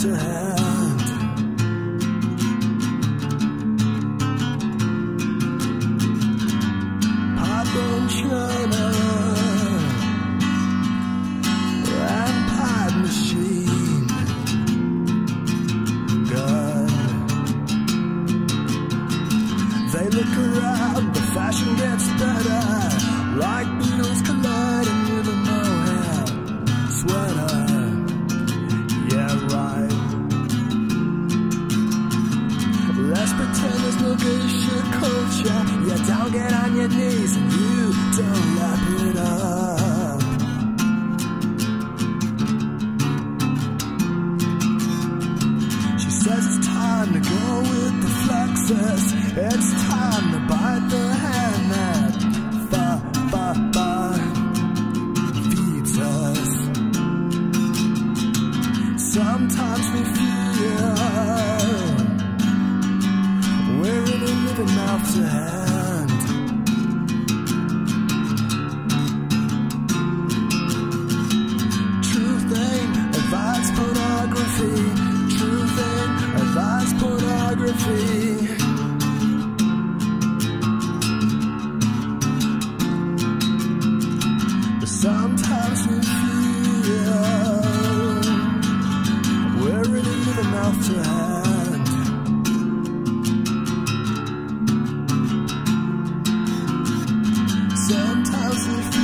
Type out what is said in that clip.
to hand. Pop and china and pie machine gun. They look around, the fashion gets better, like Beatles colliding with a mohair sweater. Yeah, right. Let's pretend there's no geisha culture. Yeah, don't get on your knees and you don't lap it up. She says it's time to go with the fluxus. It's time to bite the hand that feeds us. Sometimes we feel we're really living mouth to hand. Truth ain't advice pornography. Truth ain't advice pornography. Sometimes we feel we're really living mouth to hand. Sometimes we feel